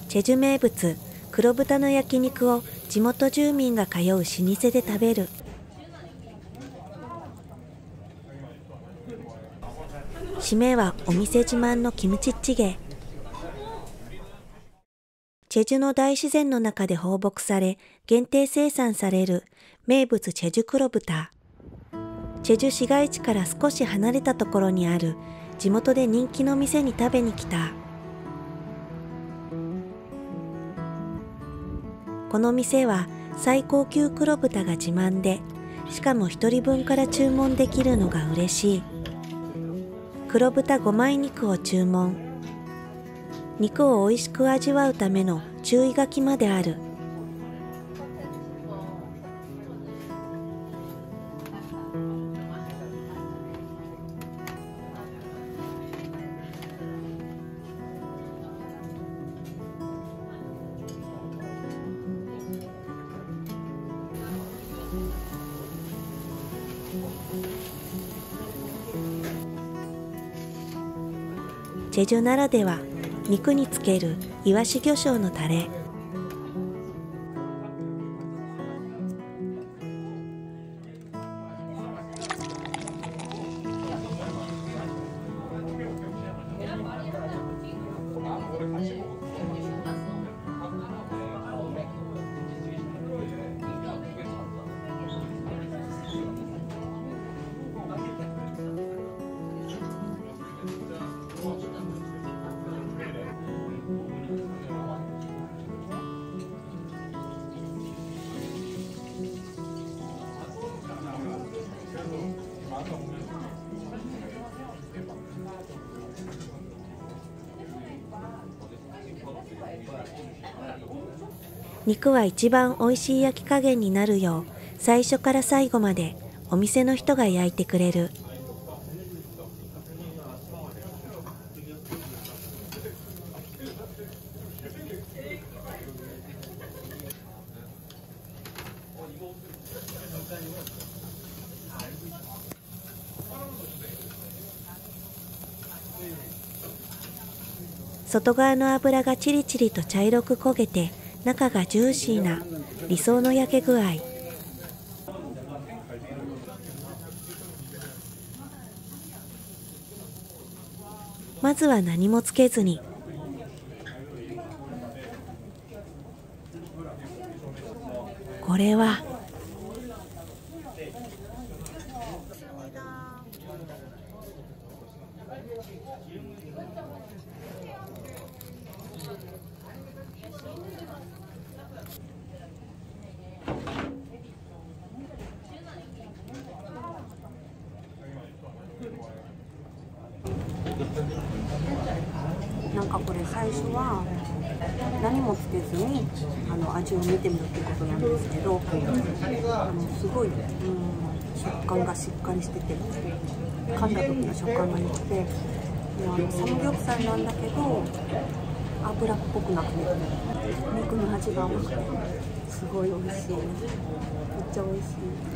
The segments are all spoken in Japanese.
チェジュ名物黒豚の焼肉を地元住民が通う老舗で食べる。締めはお店自慢のキムチチゲ。チェジュの大自然の中で放牧され限定生産される名物チェジュ黒豚。チェジュ市街地から少し離れたところにある地元で人気の店に食べに来た。この店は最高級黒豚が自慢で、しかも1人分から注文できるのが嬉しい。黒豚5枚肉を注文。肉を美味しく味わうための注意書きまである。チェジュならでは、肉につけるイワシ魚醤のタレ。肉は一番美味しい焼き加減になるよう、最初から最後までお店の人が焼いてくれる。外側の脂がチリチリと茶色く焦げて、中がジューシーな理想の焼け具合。まずは何もつけずに。これはなんかこれ最初は何もつけずに味を見てみるってことなんですけど、すごい、食感がしっかりしてて、噛んだ時の食感が良くて、サムギョプサルなんだけど油っぽくなくて肉の味が甘くてすごい美味しい。めっちゃ美味しい。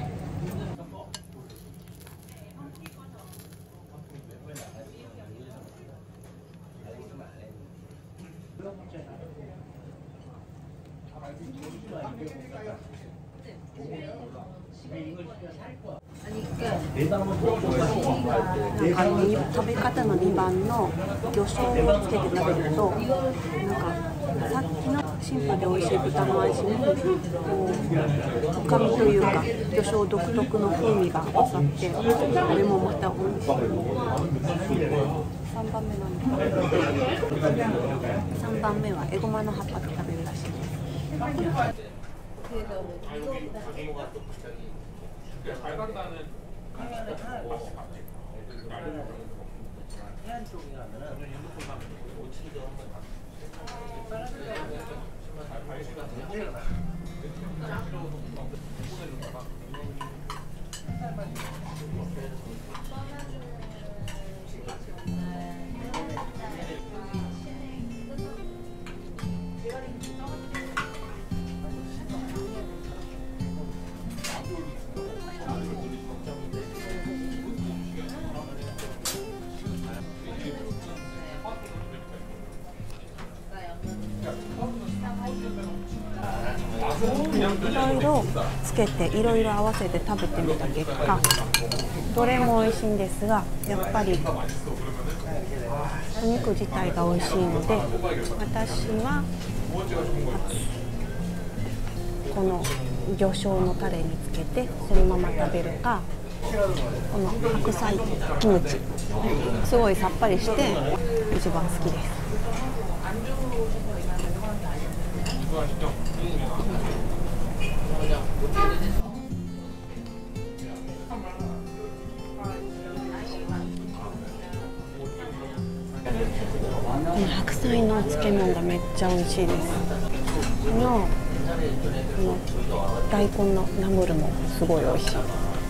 食べ方の2番の魚醤をつけて食べると、なんかさっきのシンプルで美味しい豚の味にこう深みというか魚醤独特の風味が合わさって、これもまた美味しい。3番目なんですけど、3番目はエゴマの葉っぱで食べるらしいです。 いろいろつけていろいろ合わせて食べてみた結果、どれも美味しいんですが、やっぱりお肉自体が美味しいので、私はこの魚醤のタレにつけてそのまま食べるか、この白菜キムチ、すごいさっぱりして一番好きです。この白菜の漬物がめっちゃ美味しいです。この大根のナムルもすごい美味しい。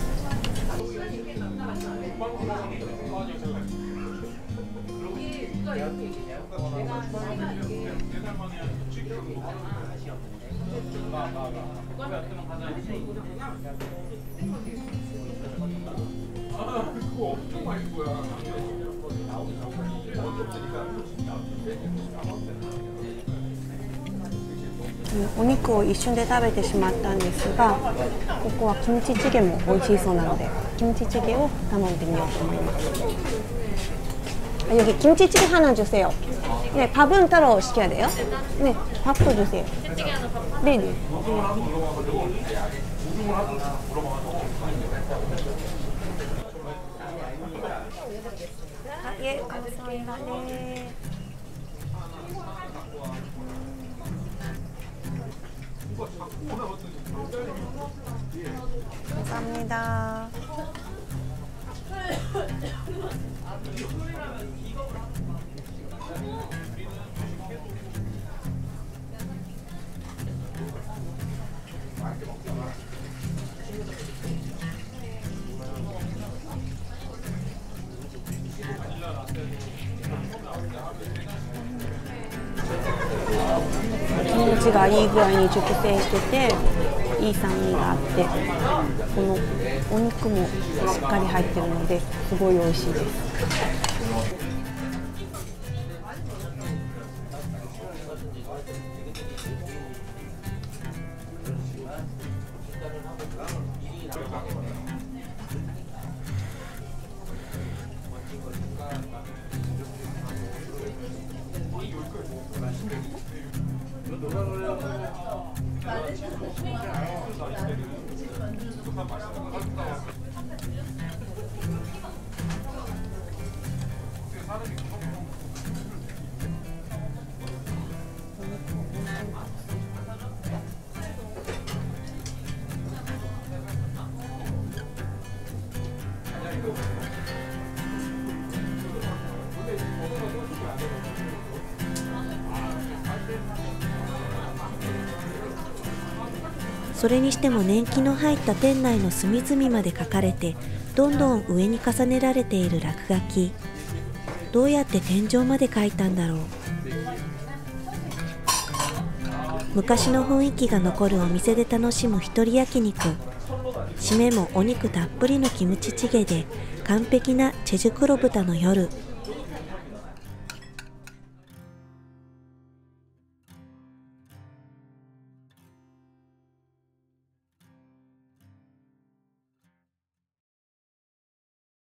お肉を一瞬で食べてしまったんですが、ここはキムチチゲも美味しいそうなので、キムチチゲを頼んでみようと思います。여기 김치찌개 하나 주세요. 네, 밥은 따로 시켜야 돼요? 네, 밥도 주세요. 네, 네. 아, 예, 감사합니다. 네. 감사합니다.キムチがいい具合に熟成してて、いい酸味があって、このお肉もしっかり入ってるのですごい美味しいです。 それにしても年季の入った店内の隅々まで書かれて、どんどん上に重ねられている落書き。どうやって天井まで描いたんだろう。昔の雰囲気が残るお店で楽しむ一人焼肉。締めもお肉たっぷりのキムチチゲで完璧なチェジュ黒豚の夜。